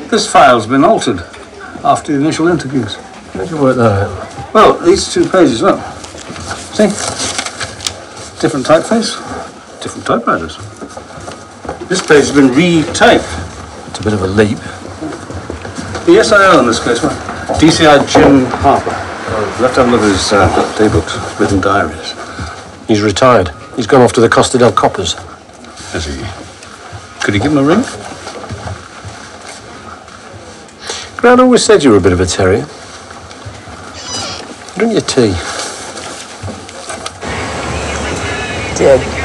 This file's been altered after the initial interviews. How'd you work that out? Well, these 2 pages, look. See? Different typeface, different typewriters. This page has been retyped. It's a bit of a leap. The SIO in this case, well, DCI Jim Harper. Let's have a look at his day books, written diaries. He's retired. He's gone off to the Costa del Coppers. Has he? Could he give him a ring? Gran always said you were a bit of a terrier. Drink your tea. Did.